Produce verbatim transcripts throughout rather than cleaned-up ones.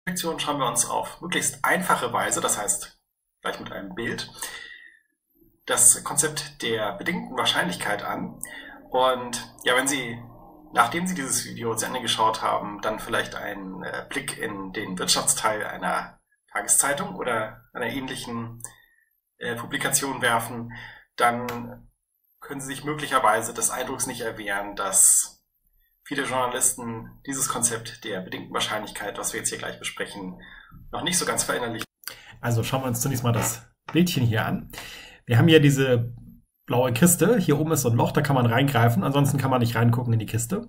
Lektion schauen wir uns auf möglichst einfache Weise, das heißt gleich mit einem Bild, das Konzept der bedingten Wahrscheinlichkeit an. Und ja, wenn Sie, nachdem Sie dieses Video zu Ende geschaut haben, dann vielleicht einen äh, Blick in den Wirtschaftsteil einer Tageszeitung oder einer ähnlichen äh, Publikation werfen, dann können Sie sich möglicherweise des Eindrucks nicht erwehren, dass viele Journalisten dieses Konzept der bedingten Wahrscheinlichkeit, was wir jetzt hier gleich besprechen, noch nicht so ganz verinnerlicht. Also schauen wir uns zunächst mal das Bildchen hier an. Wir haben hier diese blaue Kiste. Hier oben ist so ein Loch, da kann man reingreifen. Ansonsten kann man nicht reingucken in die Kiste.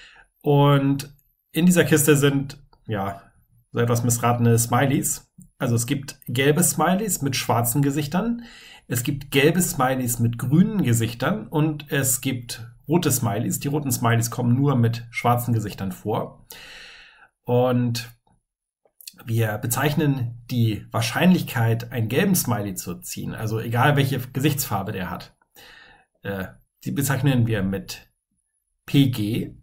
Und in dieser Kiste sind, ja, so etwas missratene Smileys. Also es gibt gelbe Smileys mit schwarzen Gesichtern. Es gibt gelbe Smileys mit grünen Gesichtern und es gibt rote Smileys. Die roten Smileys kommen nur mit schwarzen Gesichtern vor. Und wir bezeichnen die Wahrscheinlichkeit, einen gelben Smiley zu ziehen, also egal welche Gesichtsfarbe der hat, äh, die bezeichnen wir mit P G.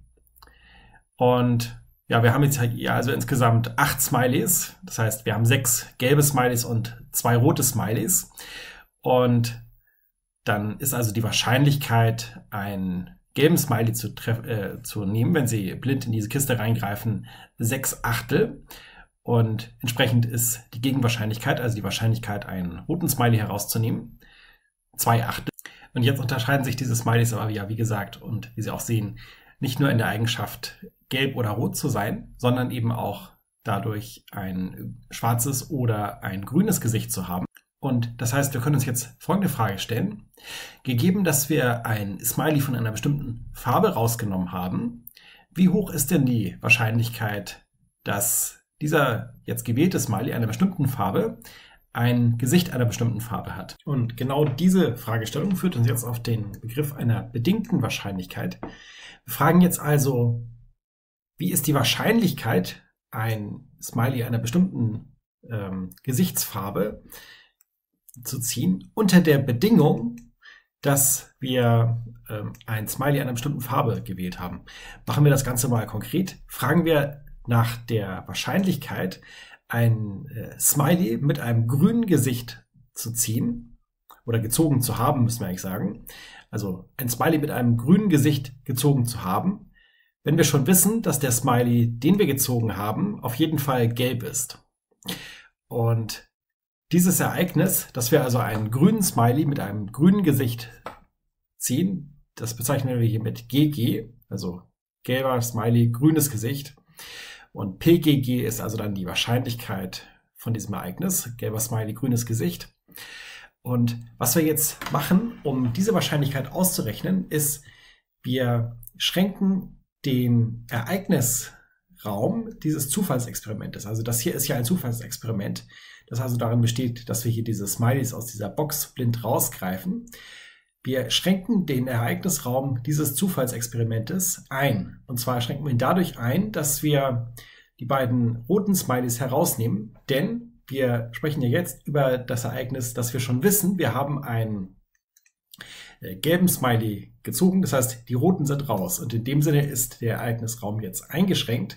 Und ja, wir haben jetzt hier also insgesamt acht Smileys. Das heißt, wir haben sechs gelbe Smileys und zwei rote Smileys. Und dann ist also die Wahrscheinlichkeit, einen gelben Smiley zu, äh, zu nehmen, wenn Sie blind in diese Kiste reingreifen, sechs Achtel. Und entsprechend ist die Gegenwahrscheinlichkeit, also die Wahrscheinlichkeit, einen roten Smiley herauszunehmen, zwei Achtel. Und jetzt unterscheiden sich diese Smileys aber, ja, wie gesagt, und wie Sie auch sehen, nicht nur in der Eigenschaft, gelb oder rot zu sein, sondern eben auch dadurch ein schwarzes oder ein grünes Gesicht zu haben. Und das heißt, wir können uns jetzt folgende Frage stellen. Gegeben, dass wir ein Smiley von einer bestimmten Farbe rausgenommen haben, wie hoch ist denn die Wahrscheinlichkeit, dass dieser jetzt gewählte Smiley einer bestimmten Farbe ein Gesicht einer bestimmten Farbe hat? Und genau diese Fragestellung führt uns jetzt auf den Begriff einer bedingten Wahrscheinlichkeit. Wir fragen jetzt also, wie ist die Wahrscheinlichkeit, ein Smiley einer bestimmten ähm, Gesichtsfarbe zu ziehen, unter der Bedingung, dass wir ähm, ein Smiley einer bestimmten Farbe gewählt haben. Machen wir das Ganze mal konkret. Fragen wir nach der Wahrscheinlichkeit, ein äh, Smiley mit einem grünen Gesicht zu ziehen oder gezogen zu haben, müssen wir eigentlich sagen. Also ein Smiley mit einem grünen Gesicht gezogen zu haben, wenn wir schon wissen, dass der Smiley, den wir gezogen haben, auf jeden Fall gelb ist. Und dieses Ereignis, dass wir also einen grünen Smiley mit einem grünen Gesicht ziehen, das bezeichnen wir hier mit G G, also gelber Smiley, grünes Gesicht. Und P G G ist also dann die Wahrscheinlichkeit von diesem Ereignis, gelber Smiley, grünes Gesicht. Und was wir jetzt machen, um diese Wahrscheinlichkeit auszurechnen, ist, wir schränken den Ereignisraum dieses Zufallsexperimentes. Also das hier ist ja ein Zufallsexperiment, das also darin besteht, dass wir hier diese Smileys aus dieser Box blind rausgreifen. Wir schränken den Ereignisraum dieses Zufallsexperimentes ein. Und zwar schränken wir ihn dadurch ein, dass wir die beiden roten Smileys herausnehmen. Denn wir sprechen ja jetzt über das Ereignis, dass wir schon wissen, wir haben einen äh, gelben Smiley gezogen. Das heißt, die roten sind raus. Und in dem Sinne ist der Ereignisraum jetzt eingeschränkt.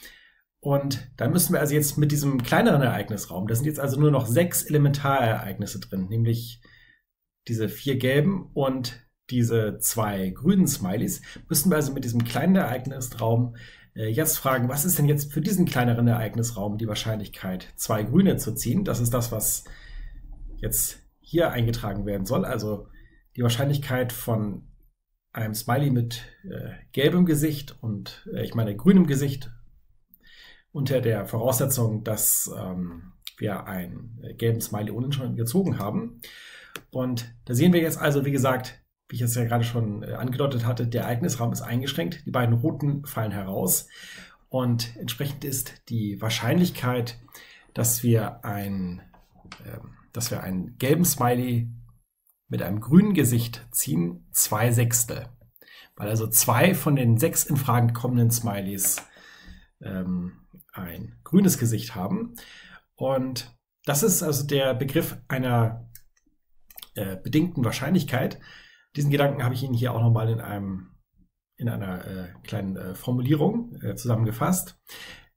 Und dann müssen wir also jetzt mit diesem kleineren Ereignisraum, da sind jetzt also nur noch sechs Elementarereignisse drin, nämlich diese vier gelben und diese zwei grünen Smileys, müssen wir also mit diesem kleinen Ereignisraum äh, jetzt fragen, was ist denn jetzt für diesen kleineren Ereignisraum die Wahrscheinlichkeit, zwei grüne zu ziehen? Das ist das, was jetzt hier eingetragen werden soll. Also die Wahrscheinlichkeit von einem Smiley mit äh, gelbem Gesicht und äh, ich meine grünem Gesicht unter der Voraussetzung, dass ähm, wir einen äh, gelben Smiley ohnehin schon gezogen haben. Und da sehen wir jetzt also, wie gesagt, wie ich es ja gerade schon äh, angedeutet hatte, der Ereignisraum ist eingeschränkt, die beiden roten fallen heraus und entsprechend ist die Wahrscheinlichkeit, dass wir, ein, äh, dass wir einen gelben Smiley mit einem grünen Gesicht ziehen, zwei Sechstel. Weil also zwei von den sechs in Frage kommenden Smileys ähm, ein grünes Gesicht haben. Und das ist also der Begriff einer äh, bedingten Wahrscheinlichkeit. Diesen Gedanken habe ich Ihnen hier auch nochmal in einem in einer äh, kleinen äh, Formulierung äh, zusammengefasst.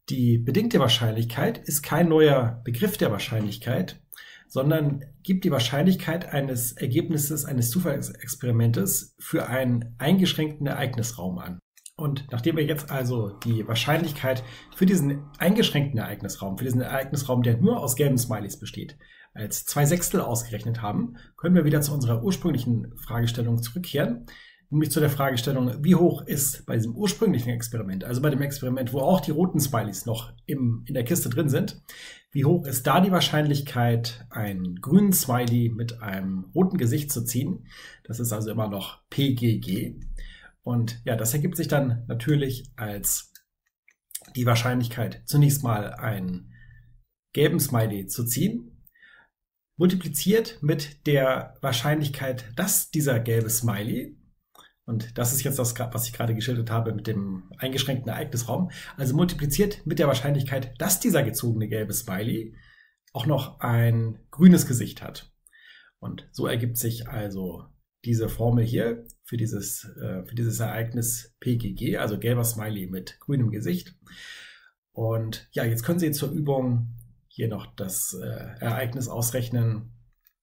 Die bedingte Wahrscheinlichkeit ist kein neuer Begriff der Wahrscheinlichkeit, sondern gibt die Wahrscheinlichkeit eines Ergebnisses eines Zufallsexperimentes für einen eingeschränkten Ereignisraum an. Und nachdem wir jetzt also die Wahrscheinlichkeit für diesen eingeschränkten Ereignisraum, für diesen Ereignisraum, der nur aus gelben Smileys besteht, als zwei Sechstel ausgerechnet haben, können wir wieder zu unserer ursprünglichen Fragestellung zurückkehren, nämlich zu der Fragestellung, wie hoch ist bei diesem ursprünglichen Experiment, also bei dem Experiment, wo auch die roten Smileys noch im, in der Kiste drin sind, wie hoch ist da die Wahrscheinlichkeit, einen grünen Smiley mit einem roten Gesicht zu ziehen? Das ist also immer noch P G G. Und ja, das ergibt sich dann natürlich als die Wahrscheinlichkeit, zunächst mal einen gelben Smiley zu ziehen, multipliziert mit der Wahrscheinlichkeit, dass dieser gelbe Smiley, und das ist jetzt das, was ich gerade geschildert habe mit dem eingeschränkten Ereignisraum, also multipliziert mit der Wahrscheinlichkeit, dass dieser gezogene gelbe Smiley auch noch ein grünes Gesicht hat. Und so ergibt sich also diese Formel hier für dieses, äh, für dieses Ereignis P G G, also gelber Smiley mit grünem Gesicht. Und ja, jetzt können Sie zur Übung hier noch das äh, Ereignis ausrechnen.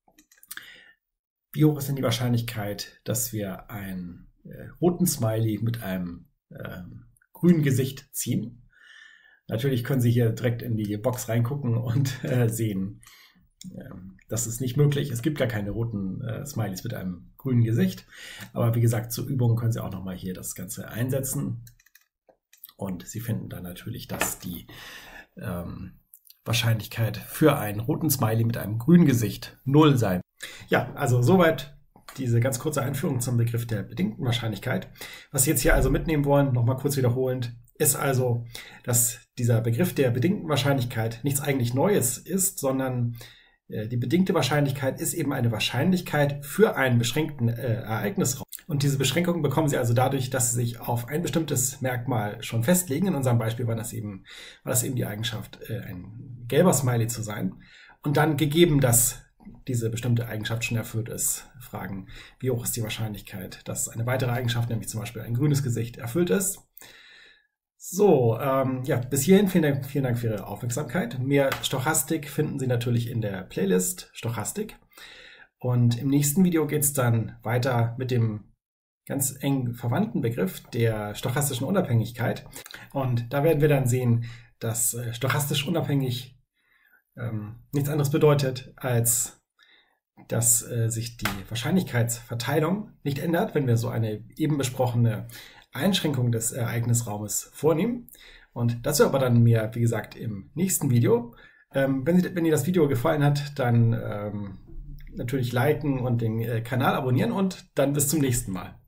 Wie hoch ist denn die Wahrscheinlichkeit, dass wir einen äh, roten Smiley mit einem äh, grünen Gesicht ziehen? Natürlich können Sie hier direkt in die Box reingucken und äh, sehen, das ist nicht möglich. Es gibt gar keine roten äh, Smileys mit einem grünen Gesicht. Aber wie gesagt, zur Übung können Sie auch nochmal hier das Ganze einsetzen. Und Sie finden dann natürlich, dass die ähm, Wahrscheinlichkeit für einen roten Smiley mit einem grünen Gesicht null sein. Ja, also soweit diese ganz kurze Einführung zum Begriff der bedingten Wahrscheinlichkeit. Was Sie jetzt hier also mitnehmen wollen, nochmal kurz wiederholend, ist also, dass dieser Begriff der bedingten Wahrscheinlichkeit nichts eigentlich Neues ist, sondern die bedingte Wahrscheinlichkeit ist eben eine Wahrscheinlichkeit für einen beschränkten äh, Ereignisraum. Und diese Beschränkung bekommen Sie also dadurch, dass Sie sich auf ein bestimmtes Merkmal schon festlegen. In unserem Beispiel war das eben, war das eben die Eigenschaft, äh, ein gelber Smiley zu sein. Und dann gegeben, dass diese bestimmte Eigenschaft schon erfüllt ist, fragen, wie hoch ist die Wahrscheinlichkeit, dass eine weitere Eigenschaft, nämlich zum Beispiel ein grünes Gesicht, erfüllt ist. So, ähm, ja, bis hierhin vielen Dank, vielen Dank für Ihre Aufmerksamkeit. Mehr Stochastik finden Sie natürlich in der Playlist Stochastik. Und im nächsten Video geht es dann weiter mit dem ganz eng verwandten Begriff der stochastischen Unabhängigkeit. Und da werden wir dann sehen, dass äh, stochastisch unabhängig ähm, nichts anderes bedeutet, als dass äh, sich die Wahrscheinlichkeitsverteilung nicht ändert, wenn wir so eine eben besprochene Einschränkung des Ereignisraumes vornehmen. Und dazu aber dann mehr, wie gesagt, im nächsten Video. Ähm, wenn, Sie, wenn Ihnen das Video gefallen hat, dann ähm, natürlich liken und den äh, Kanal abonnieren und dann bis zum nächsten Mal.